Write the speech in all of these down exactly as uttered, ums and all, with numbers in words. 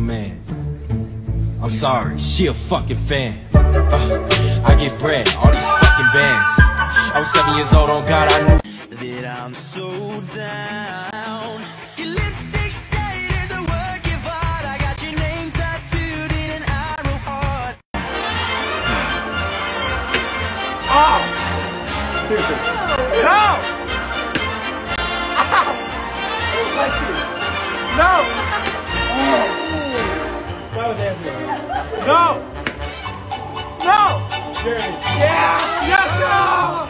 man. I'm sorry, she a fucking fan. Uh, I get bread, all these fucking bands. I was seven years old, on God, I knew that I'm so down. Your lipstick stain is a work of art. I got your name tattooed in an arrow heart. Oh! No! Ow! Oh, bless you. No! Oh. That was Andrew. No! No! Jeremy. Yeah! Yes! No!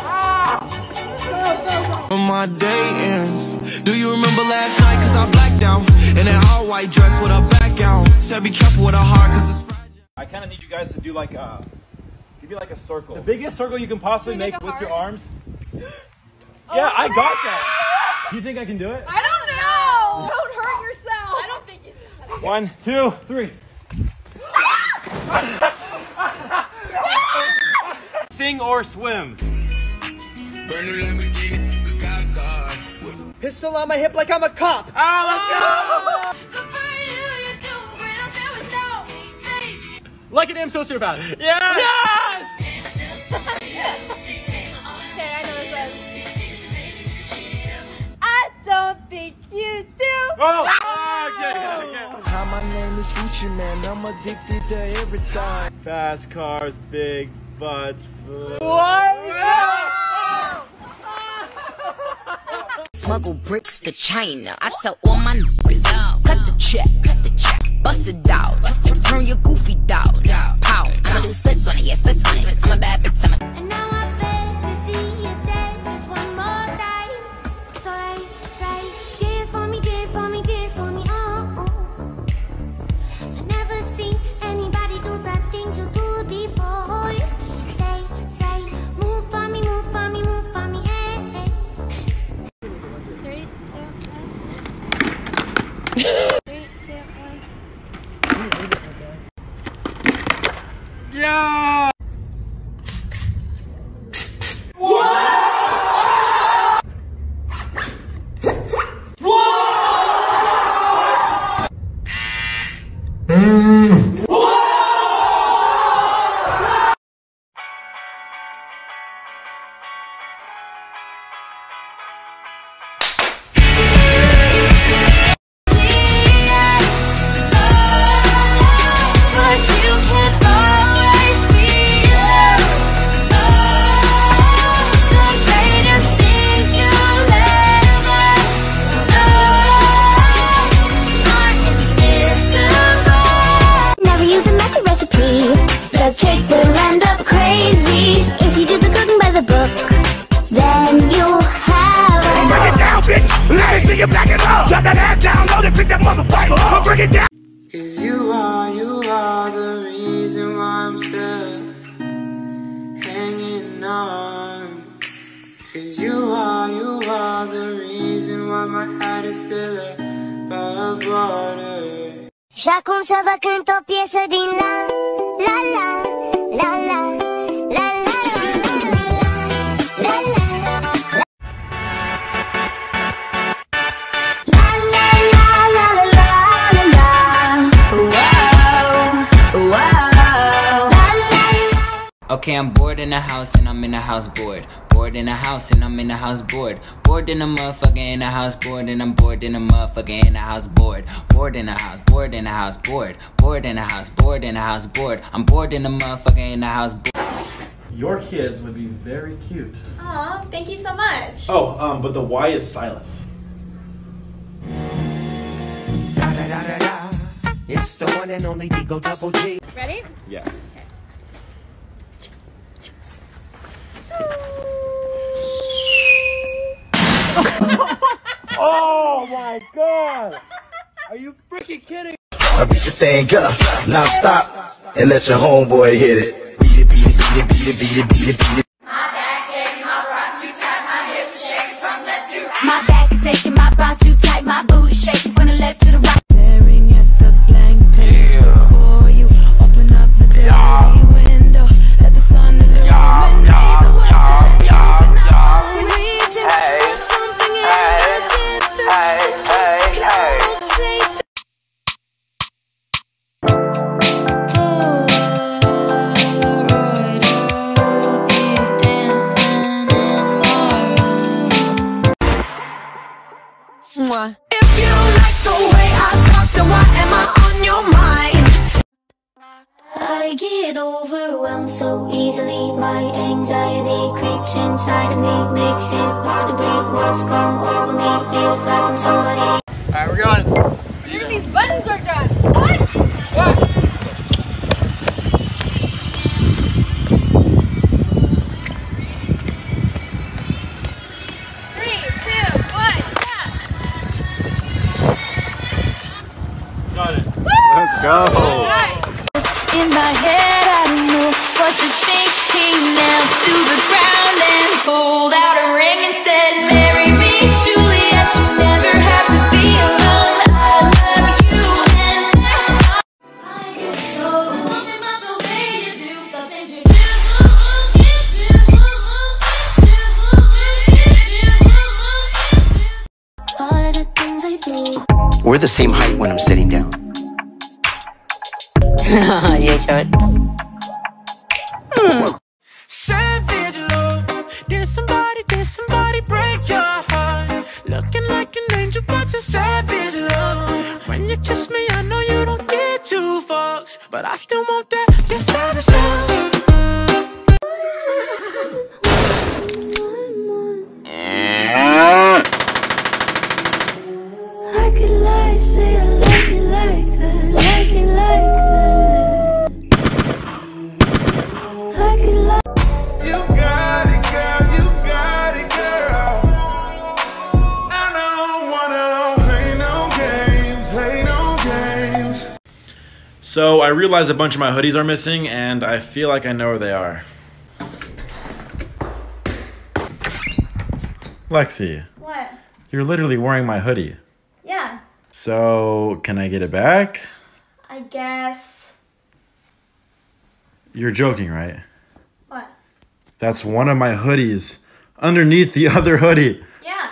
Ah! When my day ends, do you remember last night? Cause I blacked out in an all white dress with a back out. Said be careful with a heart cause it's fragile. I kind of need you guys to do like a, give you like a circle. The biggest circle you can possibly Can you make, make with a your heart? arms. Yeah, I got that. Do you think I can do it? I don't know. Don't hurt yourself. I don't think he's got it. One, two, three. Sing or swim. Pistol on my hip like I'm a cop. Ah, Like an am so sure about it. let's go! Yes! Okay, I know this one. I don't think you do. Oh! Oh, okay, okay. Hi, my name is Gucci Man. I'm addicted to everything. Fast cars, big butts. What? Smuggle bricks to China. I tell all my niggas, cut the check, cut the check, bust it out, turn your goofy dog, pow. I'ma do splits on it, yeah, splits on it. I'm a bad bitch, I'm a. And now I beg to see you dance just one more time. So they say, dance for me, dance for me, dance for me, oh, oh. I never seen anybody do the things you do before. They say, move for me, move for me, move for me, eh, eh. Three, two, one. Three, two, one. Yeah! Cause you are, you are the reason why I'm still hanging on. Cause you are, you are the reason why my head is still above water. Și acum să vă cânt o piesă din la, la, la, la, la, la, la, la, la, la, la. Okay, I'm bored in the house and I'm in the house bored. Bored in the house and I'm in the house bored. Bored in the motherfucker in the house bored and I'm bored in the motherfucker in the house bored. Bored in the house, bored in the house bored. Bored in the house, bored in the house bored. I'm bored in the motherfucker in the house bored. Your kids would be very cute. Aw, thank you so much. Oh, um, but the Y is silent. Da, da, da, da, da. It's the one and only Digo Double G. Ready? Yes. Oh my god! Are you freaking kidding? I beat the thing up, now stop, and let your homeboy hit it. Beat it, beat it, beat it, beat it, beat it, beat it, beat it. My back's aching, my bras too tight, my hips are shaking from left to right. My back is aching, my bras too tight, my booty shaking from the left to the right. Staring at the blank page before you open up the dirty window. Let the sun illuminate the words that you cannot reach. There's something in the distance. get overwhelmed so easily. My anxiety creeps inside of me, makes it hard to breathe. What's come over me feels like I'm somebody. Alright, we're going. Dude, these buttons are done. What? What? Three, two, one, yeah. Got it. Let's go. Nice. In my head, I don't know what to think. He knelt to the ground and pulled out a ring and said, marry me, Juliet, you never have to be alone. I love you, and that's all. I get so thinking about the way you do the things you do. All of the things I do. We're the same height when I'm sitting down. Yeah, sure. Savage love. Did somebody, did somebody break your heart? Looking like an angel, but you're savage love. When you kiss me, I know you don't get two fucks, but I still want that. You're savage love. I could lie, say I like it like that, like it like that. I could lie. You got it, girl, you got it, girl. I don't wanna play no games, play no games. So I realized a bunch of my hoodies are missing, and I feel like I know where they are. Lexi, What? you're literally wearing my hoodie. Yeah, So can I get it back? I guess. You're joking, right? What? That's one of my hoodies underneath the other hoodie. Yeah.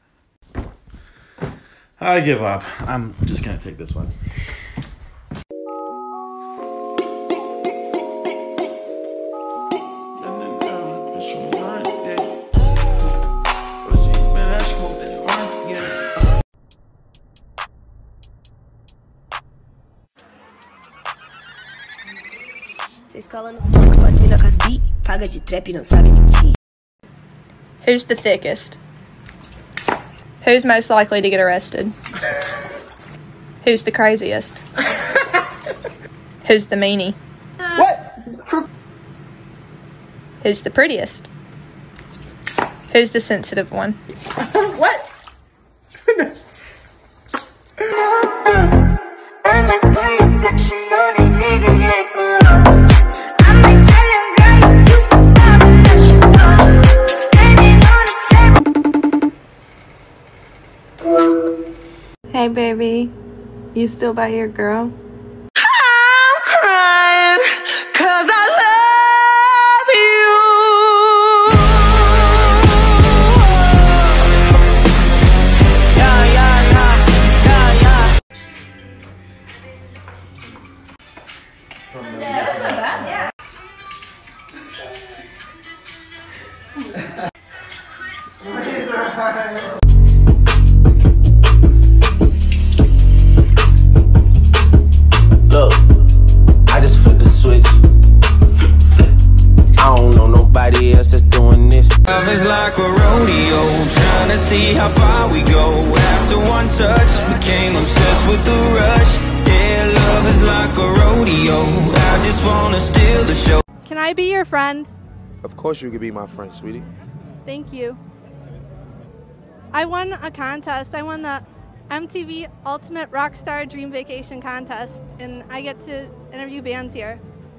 I give up. I'm just gonna take this one. Vocês colam no banco, mas mina com as bi, paga de trap e não sabe mentir. Who's the thickest? Who's most likely to get arrested? Who's the craziest? Who's the meanie? What? Who's the prettiest? Who's the sensitive one? What? Hey baby, you still by your girl? I'm crying 'cause I love you. Yeah, yeah, yeah, yeah, yeah. Look, I just flipped the switch. Flip, flip. I don't know nobody else that's doing this. Love is like a rodeo, trying to see how far we go. After one touch, became obsessed with the rush. Yeah, love is like a rodeo. I just wanna steal the show. Can I be your friend? Of course you could be my friend, sweetie. Thank you. I won a contest. I won the M T V Ultimate Rockstar Dream Vacation Contest, and I get to interview bands here.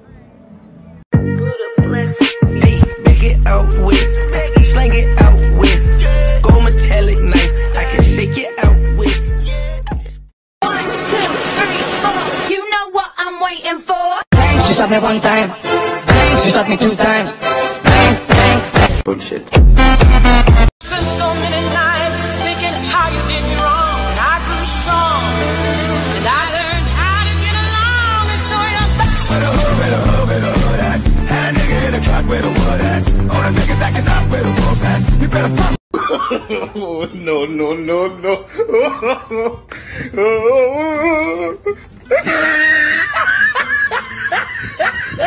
Hey, back it out west, slang it out west. Go metallic knife, I can shake it out west. One, two, three, four. You know what I'm waiting for. She shot me one time, bang, she shot me two times, bang, bang, bang. Bullshit. Been so many nights thinking how you did me wrong, and I grew strong, and I learned how to get along, and so you're back. Where the hood, where the hood, where the hood at? Had a nigga in the cut, where the wood at? All the niggas acting up, where the wolves at? You better fuck. No, no, no, no.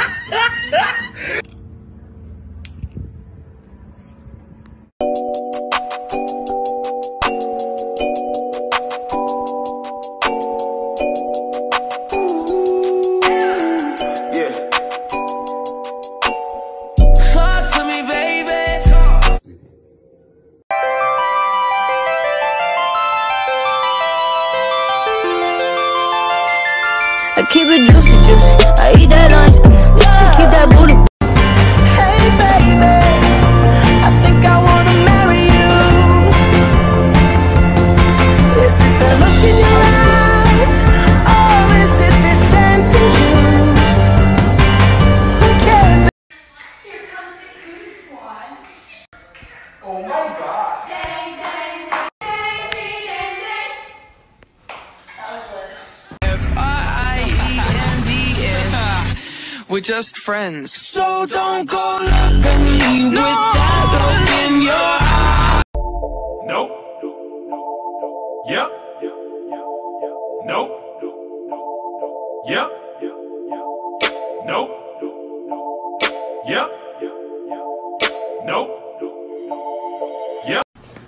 I keep it juicy, juicy. I eat that lunch, she keep that booty. Hey baby, I think I wanna marry you. Is it the look in your eyes, or is it this dancing juice? Who cares? Here comes the Coon Squad. Oh my god. Dang, dang, dang, dang, dang, dang. That was lit. F I E N D S. We're just friends. So don't go look at me with that look in your eye. Nope. Yep. Nope. Yep. Nope. Yep. Nope. Yep.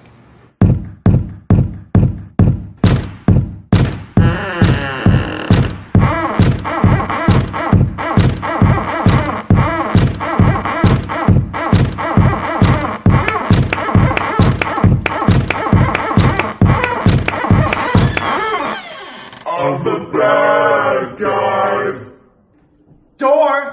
I'm the bad guy. Door.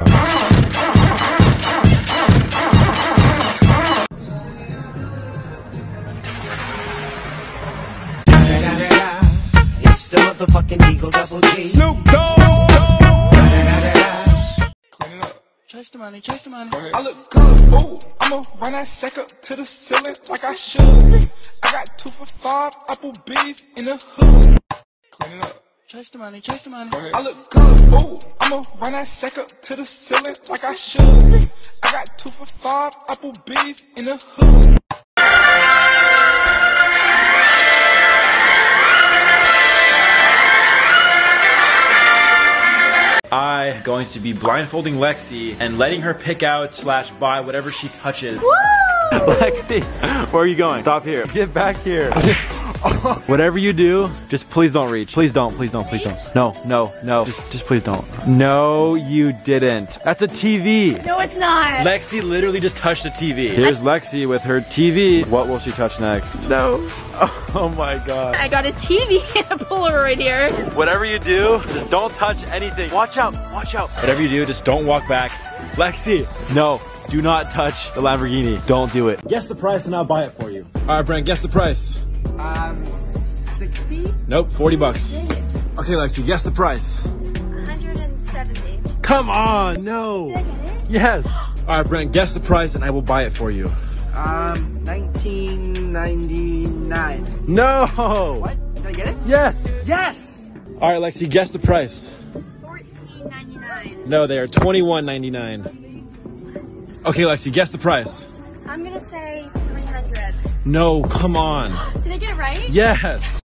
It's the motherfucking Eagle Double G. Snoop Dogg. Clean it up. Chase the money, chase the money. I look good. Ooh, I'ma run that sack up to the ceiling like I should. I got two for five Applebee's in the hood. Clean it up. Chase the money, chase the money. I look good. Ooh, I'ma run that sack up to the ceiling like I should. I got two for five Applebee's in the hood. I going to be blindfolding Lexi and letting her pick out slash buy whatever she touches. Woo! Lexi, where are you going? Stop here. Get back here. Whatever you do, just please don't reach. Please don't, please don't, please don't. No, no, no. Just, just please don't. No, you didn't. That's a T V. No, it's not. Lexi literally just touched the T V. Here's Lexi with her T V. What will she touch next? No. Oh my god. I got a T V and a Polaroid here. Whatever you do, just don't touch anything. Watch out, watch out. Whatever you do, just don't walk back. Lexi, no. Do not touch the Lamborghini. Don't do it. Guess the price and I'll buy it for you. All right, Brent, guess the price. Um, sixty? Nope, forty bucks. Dang it. Okay, Lexi, guess the price. one hundred seventy. Come on, no. Did I get it? Yes. All right, Brent, guess the price and I will buy it for you. Um, nineteen ninety-nine. No. What? Did I get it? Yes. Yes! All right, Lexi, guess the price. fourteen ninety-nine. No, they are twenty-one ninety-nine. Okay, Lexi, guess the price. I'm gonna say three hundred. No, come on. Did I get it right? Yes.